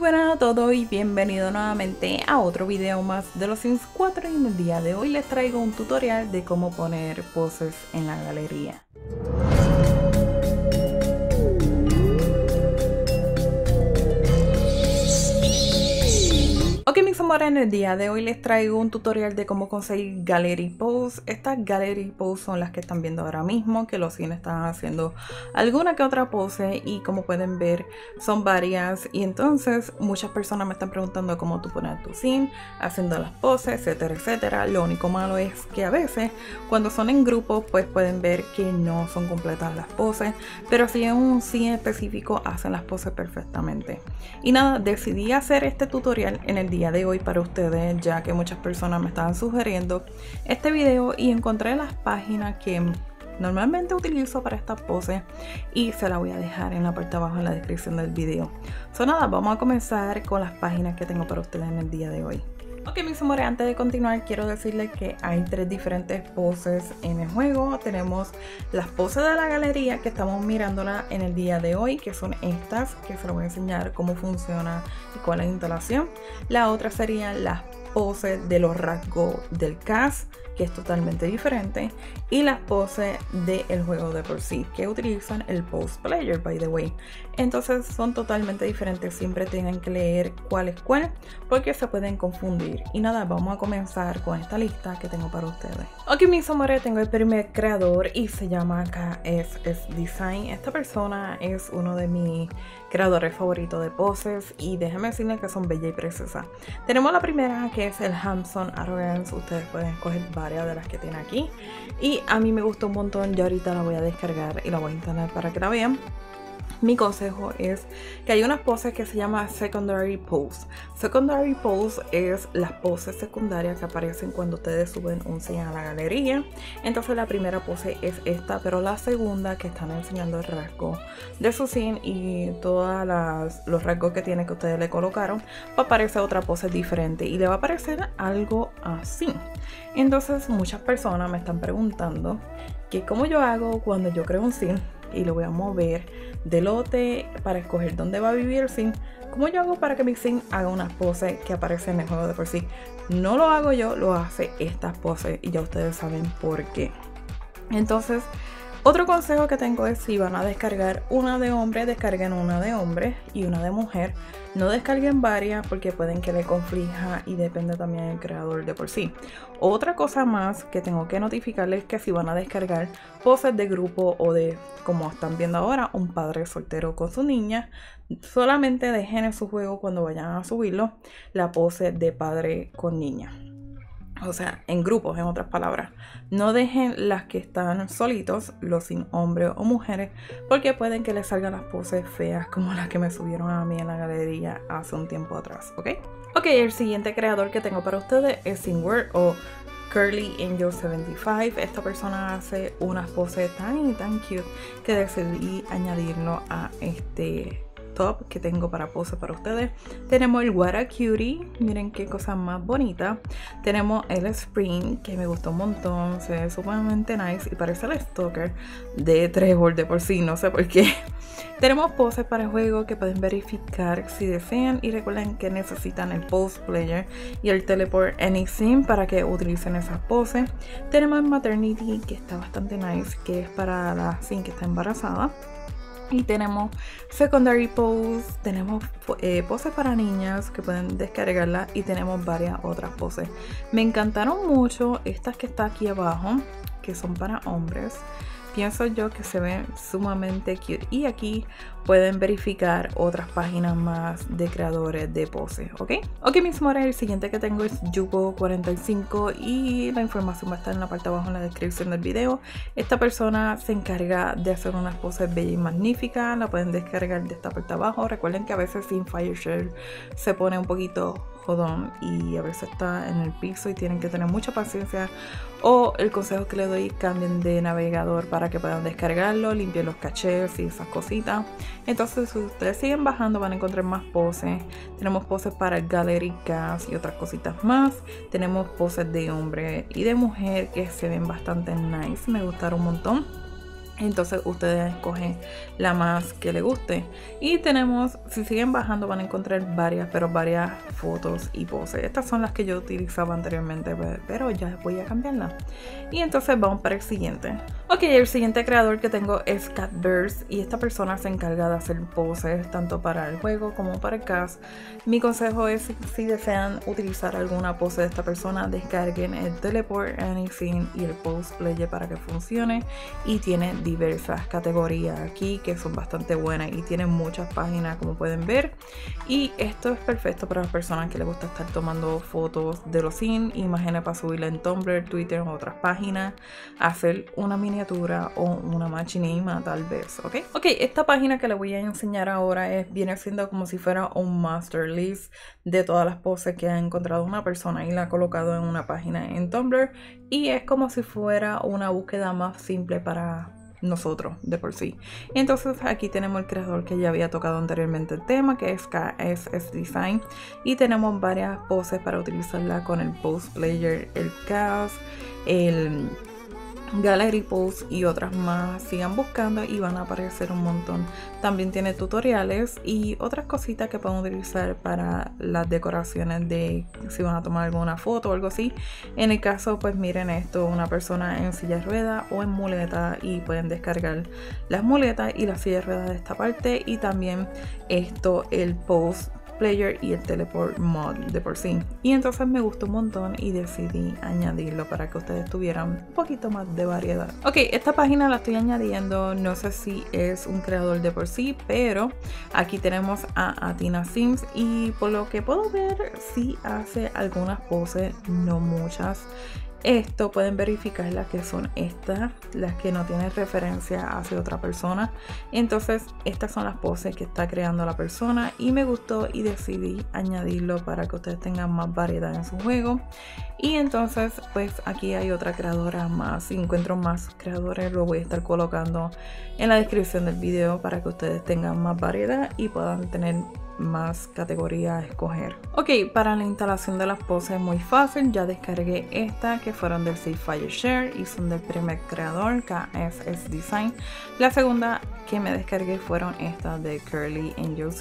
buenas a todos y bienvenido nuevamente a otro video más de los Sims 4 y en el día de hoy les traigo un tutorial de cómo poner poses en la galería. Ok mis amores, en el día de hoy les traigo un tutorial de cómo conseguir gallery pose. Estas gallery pose son las que están viendo ahora mismo, que los Sims están haciendo alguna que otra pose y como pueden ver son varias, y entonces muchas personas me están preguntando cómo tú pones tu Sim, haciendo las poses, etcétera, etcétera. Lo único malo es que a veces cuando son en grupo pues pueden ver que no son completas las poses, pero si en un Sim específico hacen las poses perfectamente. Y nada, decidí hacer este tutorial en el día de hoy para ustedes, ya que muchas personas me estaban sugiriendo este video y encontré las páginas que normalmente utilizo para estas poses y se las voy a dejar en la parte de abajo en la descripción del video. Nada, vamos a comenzar con las páginas que tengo para ustedes en el día de hoy. Ok mis amores, antes de continuar quiero decirles que hay tres diferentes poses en el juego. Tenemos las poses de la galería que estamos mirándola en el día de hoy, que son estas, que se las voy a enseñar cómo funciona y cuál es la instalación. La otra serían las poses de los rasgos del cast, que es totalmente diferente, y las poses del juego de por sí, que utilizan el pose player, by the way. Entonces son totalmente diferentes, siempre tienen que leer cuál es cuál porque se pueden confundir. Y nada, vamos a comenzar con esta lista que tengo para ustedes. Ok mis amores, tengo el primer creador y se llama KSS Design. Esta persona es uno de mis creadores favoritos de poses y déjenme decirles que son bellas y preciosas. Tenemos la primera, que es el Handsome Arrogance. Ustedes pueden escoger varias de las que tiene aquí y a mí me gustó un montón. Yo ahorita la voy a descargar y la voy a instalar para que la vean. Mi consejo es que hay unas poses que se llama Secondary Pose. Secondary Pose es las poses secundarias que aparecen cuando ustedes suben un Sim a la galería. Entonces la primera pose es esta, pero la segunda, que están enseñando el rasgo de su Sim y todos los rasgos que tiene que ustedes le colocaron, va a aparecer otra pose diferente y le va a aparecer algo así. Entonces muchas personas me están preguntando que cómo yo hago cuando yo creo un Sim y lo voy a mover de lote para escoger dónde va a vivir el Sim. ¿Cómo yo hago para que mi Sim haga unas poses que aparecen en el juego de por sí? No lo hago yo, lo hace estas poses y ya ustedes saben por qué. Entonces, otro consejo que tengo es, si van a descargar una de hombre, descarguen una de hombre y una de mujer. No descarguen varias porque pueden que le conflija y depende también del creador de por sí. Otra cosa más que tengo que notificarles es que si van a descargar poses de grupo o de, como están viendo ahora, un padre soltero con su niña, solamente dejen en su juego cuando vayan a subirlo la pose de padre con niña. O sea, en grupos, en otras palabras. No dejen las que están solitos, los sin hombres o mujeres, porque pueden que les salgan las poses feas como las que me subieron a mí en la galería hace un tiempo atrás, ¿ok? Ok, el siguiente creador que tengo para ustedes es Simword o Curly Angel 75. Esta persona hace unas poses tan cute que decidí añadirlo a este top que tengo para pose para ustedes. Tenemos el What a Cutie, miren qué cosa más bonita. Tenemos el Spring, que me gustó un montón, se ve sumamente nice y parece el Stalker de Trevor de por sí, no sé por qué. Tenemos poses para el juego que pueden verificar si desean y recuerden que necesitan el Pose Player y el Teleport Any Sim para que utilicen esas poses. Tenemos el Maternity, que está bastante nice, que es para la Sim que está embarazada. Y tenemos Secondary Pose, tenemos poses para niñas que pueden descargarlas y tenemos varias otras poses. Me encantaron mucho estas que está aquí abajo, que son para hombres. Pienso yo que se ven sumamente cute. Y aquí pueden verificar otras páginas más de creadores de poses, ¿ok? Ok mis amores, el siguiente que tengo es Yuko45 y la información va a estar en la parte de abajo en la descripción del video. Esta persona se encarga de hacer unas poses bellas y magníficas. La pueden descargar de esta parte de abajo. Recuerden que a veces sin FireShare se pone un poquito jodón y a veces está en el piso y tienen que tener mucha paciencia, o el consejo que les doy, cambien de navegador para que puedan descargarlo, limpien los cachés y esas cositas. Entonces si ustedes siguen bajando van a encontrar más poses. Tenemos poses para el Gallery Cast y otras cositas más. Tenemos poses de hombre y de mujer que se ven bastante nice, me gustaron un montón. Entonces ustedes escogen la más que les guste. Y tenemos, si siguen bajando van a encontrar varias fotos y poses. Estas son las que yo utilizaba anteriormente, pero ya voy a cambiarlas. Y entonces vamos para el siguiente. Ok, el siguiente creador que tengo es Catverse. Y esta persona se encarga de hacer poses tanto para el juego como para el cast. Mi consejo es, si desean utilizar alguna pose de esta persona, descarguen el Teleport Anything y el Pose Player para que funcione. Y tiene diversas categorías aquí que son bastante buenas y tienen muchas páginas, como pueden ver. Y esto es perfecto para las personas que les gusta estar tomando fotos de los scenes, imágenes para subirla en Tumblr, Twitter o otras páginas, hacer una miniatura o una machinima tal vez. Ok, esta página que les voy a enseñar ahora viene siendo como si fuera un master list de todas las poses que ha encontrado una persona y la ha colocado en una página en Tumblr, y es como si fuera una búsqueda más simple para nosotros de por sí. Entonces aquí tenemos el creador que ya había tocado anteriormente el tema, que es KSS Design, y tenemos varias poses para utilizarla con el Pose Player, el cast, el Gallery Pose y otras más. Sigan buscando y van a aparecer un montón. También tiene tutoriales y otras cositas que pueden utilizar para las decoraciones de si van a tomar alguna foto o algo así. En el caso, pues miren esto, una persona en silla de ruedas o en muleta, y pueden descargar las muletas y la silla de ruedas de esta parte, y también esto, el Pose Player y el Teleport Mod de por sí. Y entonces me gustó un montón y decidí añadirlo para que ustedes tuvieran un poquito más de variedad. Ok, esta página la estoy añadiendo, no sé si es un creador de por sí, pero aquí tenemos a Athena Sims, y por lo que puedo ver sí hace algunas poses, no muchas. Esto pueden verificar las que son estas, las que no tienen referencia hacia otra persona. Entonces estas son las poses que está creando la persona y me gustó y decidí añadirlo para que ustedes tengan más variedad en su juego. Y entonces pues aquí hay otra creadora más. Si encuentro más creadores lo voy a estar colocando en la descripción del video para que ustedes tengan más variedad y puedan tener más categorías a escoger. Ok, para la instalación de las poses es muy fácil. Ya descargué esta, que fueron del Sapphire Share y son del primer creador, KSS Design. La segunda que me descargué fueron estas de Curly Angel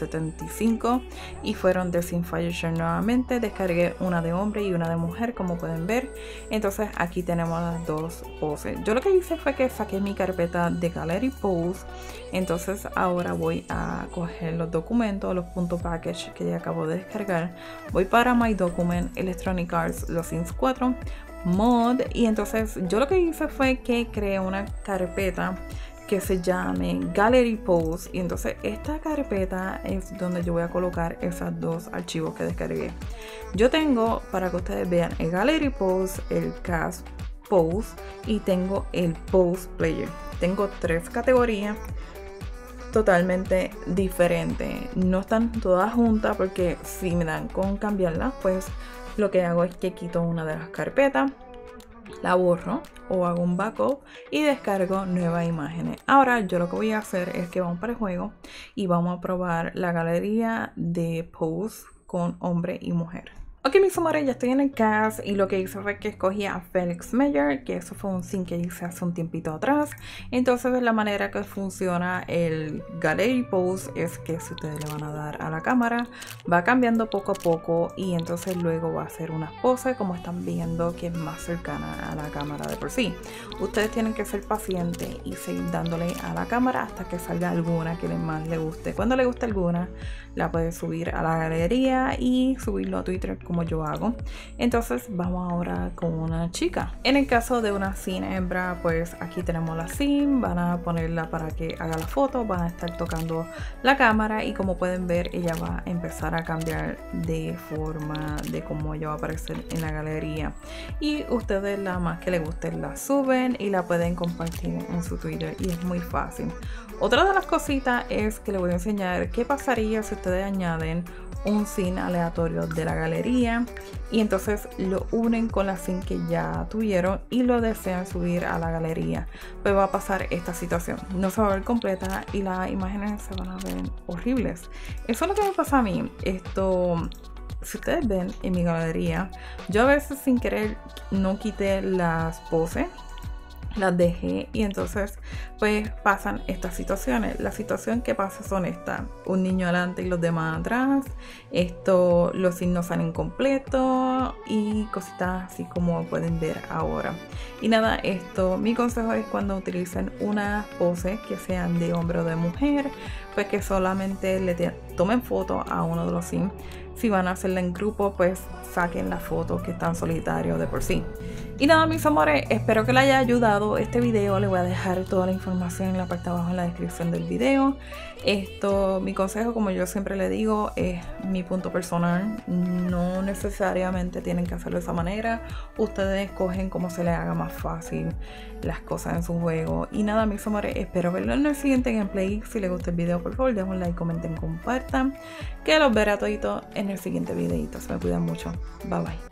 75 y fueron de Sapphire Share nuevamente. Descargué una de hombre y una de mujer, como pueden ver. Entonces aquí tenemos las dos poses. Yo lo que hice fue que saqué mi carpeta de Gallery Pose. Entonces ahora voy a coger los documentos, los puntos package que ya acabo de descargar. Voy para My Document, Electronic Arts, los Sims 4, Mod. Y entonces yo lo que hice fue que creé una carpeta que se llame Gallery Pose, y entonces esta carpeta es donde yo voy a colocar esos dos archivos que descargué. Yo tengo, para que ustedes vean, el Gallery Pose, el Cast Pose y tengo el Pose Player. Tengo tres categorías totalmente diferentes, no están todas juntas porque si me dan con cambiarlas, pues lo que hago es que quito una de las carpetas, la borro o hago un backup y descargo nuevas imágenes. Ahora yo lo que voy a hacer es que vamos para el juego y vamos a probar la galería de pose con hombre y mujer. Ok, mis amores, ya estoy en el cast y lo que hice fue que escogí a Felix Meyer, que eso fue un scene que hice hace un tiempito atrás. Entonces la manera que funciona el Gallery Pose es que si ustedes le van a dar a la cámara, va cambiando poco a poco y entonces luego va a hacer unas poses como están viendo, que es más cercana a la cámara de por sí. Ustedes tienen que ser pacientes y seguir dándole a la cámara hasta que salga alguna que más le guste. Cuando le guste alguna, la puede subir a la galería y subirlo a Twitter como yo hago. Entonces vamos ahora con una chica. En el caso de una scene hembra, pues aquí tenemos la scene, van a ponerla para que haga la foto, van a estar tocando la cámara y como pueden ver ella va a empezar a cambiar de forma de cómo ella va a aparecer en la galería, y ustedes la más que les guste la suben y la pueden compartir en su Twitter y es muy fácil. Otra de las cositas es que les voy a enseñar qué pasaría si ustedes añaden un scene aleatorio de la galería y entonces lo unen con la scene que ya tuvieron y lo desean subir a la galería. Pues va a pasar esta situación, no se va a ver completa y las imágenes se van a ver horribles. Eso es lo que me pasa a mí. Si ustedes ven en mi galería, yo a veces sin querer no quité las poses las dejé y entonces pues pasan estas situaciones. La situación que pasa son estas: un niño adelante y los demás atrás, los signos salen completos y cositas así como pueden ver ahora. Y nada, mi consejo es cuando utilicen unas poses que sean de hombre o de mujer, pues que solamente tomen foto a uno de los sims. Si van a hacerla en grupo, pues saquen las fotos que están solitarios de por sí. Y nada, mis amores, espero que les haya ayudado este video. Les voy a dejar toda la información en la parte de abajo en la descripción del video. Mi consejo, como yo siempre le digo, es mi punto personal. No necesariamente tienen que hacerlo de esa manera. Ustedes escogen cómo se les haga más fácil las cosas en su juego. Y nada, mis amores, espero verlo en el siguiente gameplay. Si les gusta el video, por favor, dejen un like, comenten, compartan. Que los veré a toditos en el siguiente videito. Se me cuidan mucho. Bye bye.